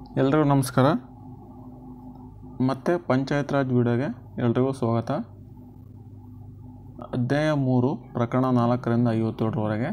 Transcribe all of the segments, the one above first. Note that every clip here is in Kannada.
ಎಲ್ರಿಗೂ ನಮಸ್ಕಾರ. ಮತ್ತೆ ಪಂಚಾಯತ್ ರಾಜ್ ವಿಡಿಯೋಗೆ ಎಲ್ರಿಗೂ ಸ್ವಾಗತ. ಅಧ್ಯಾಯ 3 ಪ್ರಕರಣ 4ರಿಂದ 57ರವರೆಗೆ.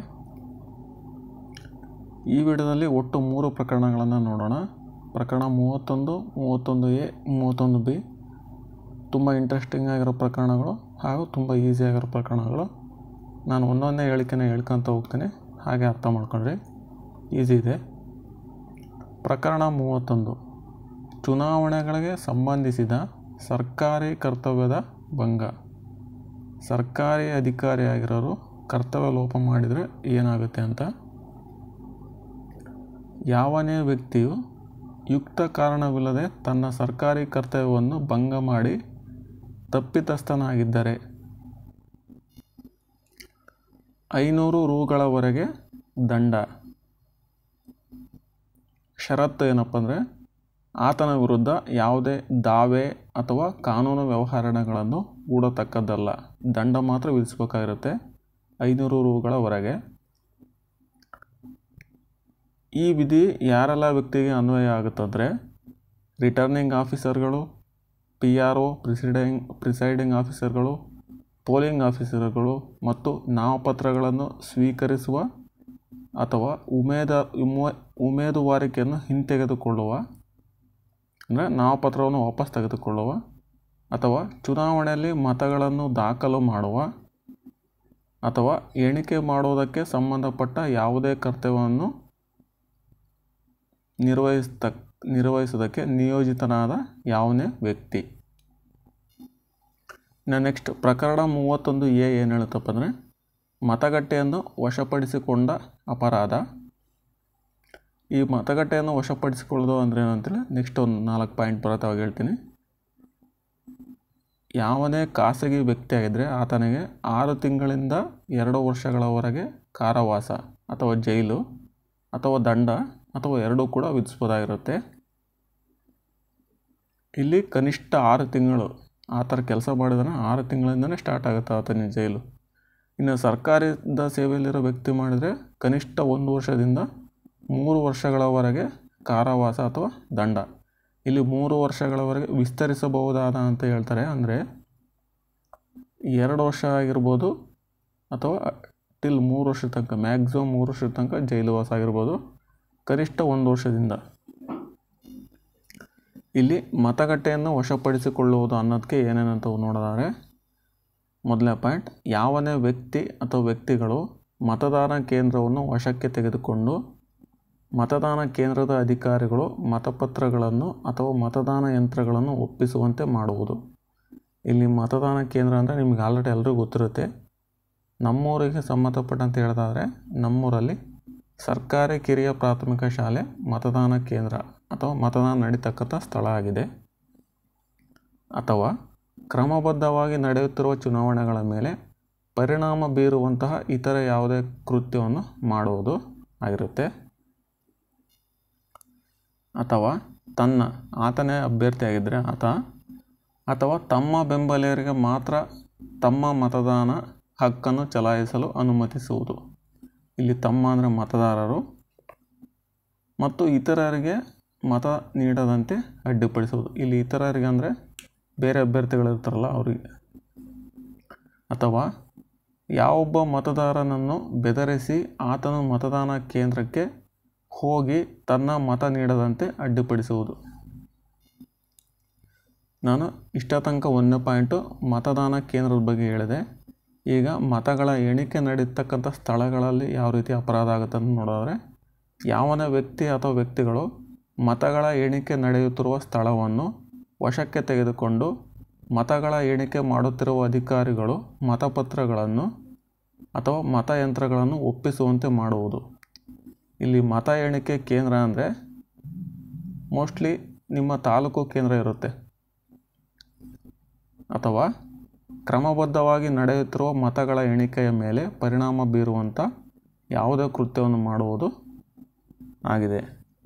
ಈ ವಿಡಿಯೋದಲ್ಲಿ ಒಟ್ಟು 3 ಪ್ರಕರಣಗಳನ್ನು ನೋಡೋಣ. ಪ್ರಕರಣ 31, 31A, 31B ತುಂಬ ಇಂಟ್ರೆಸ್ಟಿಂಗ್ ಆಗಿರೋ ಪ್ರಕರಣಗಳು ಹಾಗೂ ತುಂಬ ಈಸಿ ಆಗಿರೋ ಪ್ರಕರಣಗಳು. ನಾನು ಒಂದೊಂದೇ ಹೇಳಿಕೆನ ಹೇಳ್ಕೊತ ಹೋಗ್ತೀನಿ, ಹಾಗೆ ಅರ್ಥ ಮಾಡ್ಕೊಂಡ್ರಿ, ಈಸಿ ಇದೆ. ಪ್ರಕರಣ 31 ಚುನಾವಣೆಗಳಿಗೆ ಸಂಬಂಧಿಸಿದ ಸರ್ಕಾರಿ ಕರ್ತವ್ಯದ ಭಂಗ. ಸರ್ಕಾರಿ ಅಧಿಕಾರಿಯಾಗಿರೋರು ಕರ್ತವ್ಯ ಲೋಪ ಮಾಡಿದರೆ ಏನಾಗುತ್ತೆ ಅಂತ. ಯಾವನೇ ವ್ಯಕ್ತಿಯು ಯುಕ್ತ ಕಾರಣವಿಲ್ಲದೆ ತನ್ನ ಸರ್ಕಾರಿ ಕರ್ತವ್ಯವನ್ನು ಭಂಗ ಮಾಡಿ ತಪ್ಪಿತಸ್ಥನಾಗಿದ್ದರೆ 500 ರೂಗಳವರೆಗೆ ದಂಡ. ಷರತ್ತು ಏನಪ್ಪ ಅಂದರೆ, ಆತನ ವಿರುದ್ಧ ಯಾವುದೇ ದಾವೆ ಅಥವಾ ಕಾನೂನು ವ್ಯವಹಾರಗಳನ್ನು ಹೂಡತಕ್ಕದ್ದಲ್ಲ. ದಂಡ ಮಾತ್ರ ವಿಧಿಸಬೇಕಾಗಿರುತ್ತೆ, 500 ರೂಗಳವರೆಗೆ. ಈ ವಿಧಿ ಯಾರೆಲ್ಲ ವ್ಯಕ್ತಿಗೆ ಅನ್ವಯ ಆಗುತ್ತಂದರೆ, ರಿಟರ್ನಿಂಗ್ ಆಫೀಸರ್ಗಳು, PRO ಪ್ರಿಸೈಡಿಂಗ್ ಆಫೀಸರ್ಗಳು, ಪೋಲಿಂಗ್ ಆಫೀಸರ್ಗಳು ಮತ್ತು ನಾಮಪತ್ರಗಳನ್ನು ಸ್ವೀಕರಿಸುವ ಅಥವಾ ಉಮೇದುವಾರಿಕೆಯನ್ನು ಹಿಂತೆಗೆದುಕೊಳ್ಳುವ, ಅಂದರೆ ನಾಮಪತ್ರವನ್ನು ವಾಪಸ್ ತೆಗೆದುಕೊಳ್ಳುವ ಅಥವಾ ಚುನಾವಣೆಯಲ್ಲಿ ಮತಗಳನ್ನು ದಾಖಲು ಮಾಡುವ ಅಥವಾ ಎಣಿಕೆ ಮಾಡುವುದಕ್ಕೆ ಸಂಬಂಧಪಟ್ಟ ಯಾವುದೇ ಕರ್ತವ್ಯವನ್ನು ನಿರ್ವಹಿಸುವುದಕ್ಕೆ ನಿಯೋಜಿತನಾದ ಯಾವನೇ ವ್ಯಕ್ತಿ. ನೆಕ್ಸ್ಟ್ ಪ್ರಕರಣ 31A ಏನು ಹೇಳುತ್ತಪ್ಪ ಅಂದರೆ, ಮತಗಟ್ಟೆಯನ್ನು ವಶಪಡಿಸಿಕೊಂಡ ಅಪರಾಧ. ಈ ಮತಗಟ್ಟೆಯನ್ನು ವಶಪಡಿಸಿಕೊಳ್ಳೋದು ಅಂದರೆ ಏನಂತೇಳಿ ನೆಕ್ಸ್ಟ್ ಒಂದು 4 ಪಾಯಿಂಟ್ ಬರುತ್ತೆ, ಅವಾಗ ಹೇಳ್ತೀನಿ. ಯಾವನೇ ಖಾಸಗಿ ವ್ಯಕ್ತಿಯಾಗಿದ್ದರೆ ಆತನಿಗೆ 6 ತಿಂಗಳಿಂದ 2 ವರ್ಷಗಳವರೆಗೆ ಕಾರಾವಾಸ ಅಥವಾ ಜೈಲು ಅಥವಾ ದಂಡ ಅಥವಾ ಎರಡೂ ಕೂಡ ವಿಧಿಸ್ಬೋದಾಗಿರುತ್ತೆ. ಇಲ್ಲಿ ಕನಿಷ್ಠ 6 ತಿಂಗಳು ಆ ಥರ ಕೆಲಸ ಮಾಡಿದ್ರೆ 6 ತಿಂಗಳಿಂದನೇ ಸ್ಟಾರ್ಟ್ ಆಗುತ್ತೆ ಆತನಿಗೆ ಜೈಲು. ಇನ್ನು ಸರ್ಕಾರದ ಸೇವೆಯಲ್ಲಿರೋ ವ್ಯಕ್ತಿ ಮಾಡಿದರೆ ಕನಿಷ್ಠ 1 ವರ್ಷದಿಂದ 3 ವರ್ಷಗಳವರೆಗೆ ಕಾರಾವಾಸ ಅಥವಾ ದಂಡ. ಇಲ್ಲಿ 3 ವರ್ಷಗಳವರೆಗೆ ವಿಸ್ತರಿಸಬಹುದಾದ ಅಂತ ಹೇಳ್ತಾರೆ. ಅಂದರೆ 2 ವರ್ಷ ಆಗಿರ್ಬೋದು ಅಥವಾ ಟಿಲ್ 3 ವರ್ಷದ ತನಕ, ಮ್ಯಾಕ್ಸಿಮಮ್ 3 ವರ್ಷದ ತನಕ ಜೈಲು ವಾಸ ಆಗಿರ್ಬೋದು, ಕನಿಷ್ಠ 1 ವರ್ಷದಿಂದ. ಇಲ್ಲಿ ಮತಗಟ್ಟೆಯನ್ನು ವಶಪಡಿಸಿಕೊಳ್ಳುವುದು ಅನ್ನೋದಕ್ಕೆ ಏನೇನಂತ ನೋಡಿದರೆ, ಮೊದಲನೇ ಪಾಯಿಂಟ್, ಯಾವನೇ ವ್ಯಕ್ತಿ ಅಥವಾ ವ್ಯಕ್ತಿಗಳು ಮತದಾನ ಕೇಂದ್ರವನ್ನು ವಶಕ್ಕೆ ತೆಗೆದುಕೊಂಡು ಮತದಾನ ಕೇಂದ್ರದ ಅಧಿಕಾರಿಗಳು ಮತಪತ್ರಗಳನ್ನು ಅಥವಾ ಮತದಾನ ಯಂತ್ರಗಳನ್ನು ಒಪ್ಪಿಸುವಂತೆ ಮಾಡುವುದು. ಇಲ್ಲಿ ಮತದಾನ ಕೇಂದ್ರ ಅಂದರೆ ನಿಮಗೆ ಆಲ್ರೆಡಿ ಎಲ್ಲರಿಗೂ ಗೊತ್ತಿರುತ್ತೆ. ನಮ್ಮೂರಿಗೆ ಸಂಬಂಧಪಟ್ಟಂತೆ ಹೇಳೋದಾದರೆ, ನಮ್ಮೂರಲ್ಲಿ ಸರ್ಕಾರಿ ಕಿರಿಯ ಪ್ರಾಥಮಿಕ ಶಾಲೆ ಮತದಾನ ಕೇಂದ್ರ ಅಥವಾ ಮತದಾನ ನಡೀತಕ್ಕಂಥ ಸ್ಥಳ ಆಗಿದೆ. ಅಥವಾ ಕ್ರಮಬದ್ಧವಾಗಿ ನಡೆಯುತ್ತಿರುವ ಚುನಾವಣೆಗಳ ಮೇಲೆ ಪರಿಣಾಮ ಬೀರುವಂತಹ ಇತರ ಯಾವುದೇ ಕೃತ್ಯವನ್ನು ಮಾಡುವುದು ಆಗಿರುತ್ತೆ. ಅಥವಾ ಆತನೇ ಅಭ್ಯರ್ಥಿಯಾಗಿದ್ದರೆ ಆತ ಅಥವಾ ತಮ್ಮ ಬೆಂಬಲಿಗರಿಗೆ ಮಾತ್ರ ತಮ್ಮ ಮತದಾನ ಹಕ್ಕನ್ನು ಚಲಾಯಿಸಲು ಅನುಮತಿಸುವುದು. ಇಲ್ಲಿ ತಮ್ಮ ಅಂದರೆ ಮತದಾರರು ಮತ್ತು ಇತರರಿಗೆ ಮತ ನೀಡದಂತೆ ಅಡ್ಡಿಪಡಿಸುವುದು. ಇಲ್ಲಿ ಇತರರಿಗೆ ಅಂದರೆ ಬೇರೆ ಅಭ್ಯರ್ಥಿಗಳಿರ್ತಾರಲ್ಲ ಅವರಿಗೆ. ಅಥವಾ ಯಾವೊಬ್ಬ ಮತದಾರನನ್ನು ಬೆದರಿಸಿ ಆತನು ಮತದಾನ ಕೇಂದ್ರಕ್ಕೆ ಹೋಗಿ ತನ್ನ ಮತ ನೀಡದಂತೆ ಅಡ್ಡಿಪಡಿಸುವುದು. ನಾನು ಇಷ್ಟ ತನಕ 1ನೇ ಪಾಯಿಂಟು ಮತದಾನ ಕೇಂದ್ರದ ಬಗ್ಗೆ ಹೇಳಿದೆ. ಈಗ ಮತಗಳ ಎಣಿಕೆ ನಡೀತಕ್ಕಂಥ ಸ್ಥಳಗಳಲ್ಲಿ ಯಾವ ರೀತಿ ಅಪರಾಧ ಆಗುತ್ತೆ ಅಂತ ನೋಡಿದ್ರೆ, ಯಾವನೇ ವ್ಯಕ್ತಿ ಅಥವಾ ವ್ಯಕ್ತಿಗಳು ಮತಗಳ ಎಣಿಕೆ ನಡೆಯುತ್ತಿರುವ ಸ್ಥಳವನ್ನು ವಶಕ್ಕೆ ತೆಗೆದುಕೊಂಡು ಮತಗಳ ಎಣಿಕೆ ಮಾಡುತ್ತಿರುವ ಅಧಿಕಾರಿಗಳು ಮತಪತ್ರಗಳನ್ನು ಅಥವಾ ಮತಯಂತ್ರಗಳನ್ನು ಒಪ್ಪಿಸುವಂತೆ ಮಾಡುವುದು. ಇಲ್ಲಿ ಮತ ಎಣಿಕೆ ಕೇಂದ್ರ ಅಂದರೆ ಮೋಸ್ಟ್ಲಿ ನಿಮ್ಮ ತಾಲೂಕು ಕೇಂದ್ರ ಇರುತ್ತೆ. ಅಥವಾ ಕ್ರಮಬದ್ಧವಾಗಿ ನಡೆಯುತ್ತಿರುವ ಮತಗಳ ಎಣಿಕೆಯ ಮೇಲೆ ಪರಿಣಾಮ ಬೀರುವಂಥ ಯಾವುದೇ ಕೃತ್ಯವನ್ನು ಮಾಡುವುದು ಆಗಿದೆ.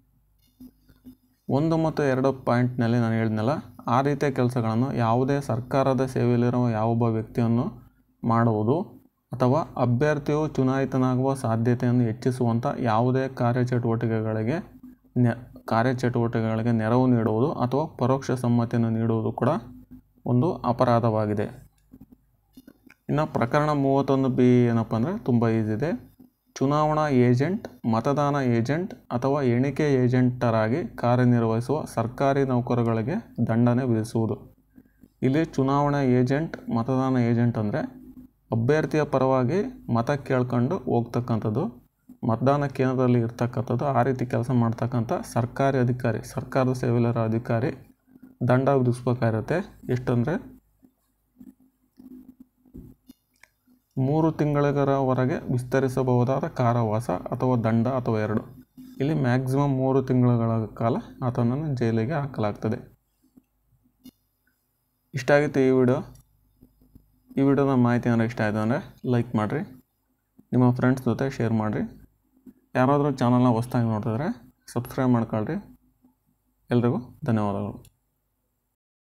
1 ಮತ್ತು 2 ಪಾಯಿಂಟ್ನಲ್ಲಿ ನಾನು ಹೇಳಿದ್ನಲ್ಲ, ಆ ರೀತಿಯ ಕೆಲಸಗಳನ್ನು ಯಾವುದೇ ಸರ್ಕಾರದ ಸೇವೆಯಲ್ಲಿರುವ ಯಾವೊಬ್ಬ ವ್ಯಕ್ತಿಯನ್ನು ಮಾಡುವುದು ಅಥವಾ ಅಭ್ಯರ್ಥಿಯು ಚುನಾಯಿತನಾಗುವ ಸಾಧ್ಯತೆಯನ್ನು ಹೆಚ್ಚಿಸುವಂಥ ಯಾವುದೇ ಕಾರ್ಯಚಟುವಟಿಕೆಗಳಿಗೆ ಕಾರ್ಯಚಟುವಟಿಕೆಗಳಿಗೆ ನೆರವು ನೀಡುವುದು ಅಥವಾ ಪರೋಕ್ಷ ಸಮ್ಮತಿಯನ್ನು ನೀಡುವುದು ಕೂಡ ಒಂದು ಅಪರಾಧವಾಗಿದೆ. ಇನ್ನು ಪ್ರಕರಣ 31B ಏನಪ್ಪ ಅಂದರೆ ತುಂಬ ಈಸಿ ಇದೆ. ಚುನಾವಣಾ ಏಜೆಂಟ್, ಮತದಾನ ಏಜೆಂಟ್ ಅಥವಾ ಎಣಿಕೆ ಏಜೆಂಟರಾಗಿ ಕಾರ್ಯನಿರ್ವಹಿಸುವ ಸರ್ಕಾರಿ ನೌಕರಗಳಿಗೆ ದಂಡನೆ ವಿಧಿಸುವುದು. ಇಲ್ಲಿ ಚುನಾವಣಾ ಏಜೆಂಟ್, ಮತದಾನ ಏಜೆಂಟ್ ಅಂದರೆ ಅಭ್ಯರ್ಥಿಯ ಪರವಾಗಿ ಮತ ಕೇಳ್ಕೊಂಡು ಹೋಗ್ತಕ್ಕಂಥದ್ದು, ಮತದಾನ ಕೇಂದ್ರದಲ್ಲಿ ಇರ್ತಕ್ಕಂಥದ್ದು, ಆ ರೀತಿ ಕೆಲಸ ಮಾಡ್ತಕ್ಕಂಥ ಸರ್ಕಾರಿ ಅಧಿಕಾರಿ, ಸರ್ಕಾರದ ಸೇವೆಲಿರೋ ಅಧಿಕಾರಿ ದಂಡ ವಿಧಿಸ್ಬೇಕಾಗಿರುತ್ತೆ. ಎಷ್ಟಂದರೆ 3 ತಿಂಗಳವರೆಗೆ ವಿಸ್ತರಿಸಬಹುದಾದ ಕಾರಾವಾಸ ಅಥವಾ ದಂಡ ಅಥವಾ 2. ಇಲ್ಲಿ ಮ್ಯಾಕ್ಸಿಮಮ್ 3 ತಿಂಗಳ ಕಾಲ ಆತನನ್ನು ಜೈಲಿಗೆ ಹಾಕಲಾಗ್ತದೆ. ಇಷ್ಟ ಆಗಿತ್ತು ಈ ವಿಡಿಯೋದ ಮಾಹಿತಿ ಅಂದರೆ ಇಷ್ಟ ಆಯಿತು ಅಂದರೆ ಲೈಕ್ ಮಾಡಿರಿ, ನಿಮ್ಮ ಫ್ರೆಂಡ್ಸ್ ಜೊತೆ ಶೇರ್ ಮಾಡಿರಿ. ಯಾರಾದರೂ ಚಾನಲ್ನ ಹೊಸ್ದಾಗಿ ನೋಡ್ತಿದ್ರೆ ಸಬ್ಸ್ಕ್ರೈಬ್ ಮಾಡ್ಕೊಳ್ರಿ. ಎಲ್ರಿಗೂ ಧನ್ಯವಾದಗಳು.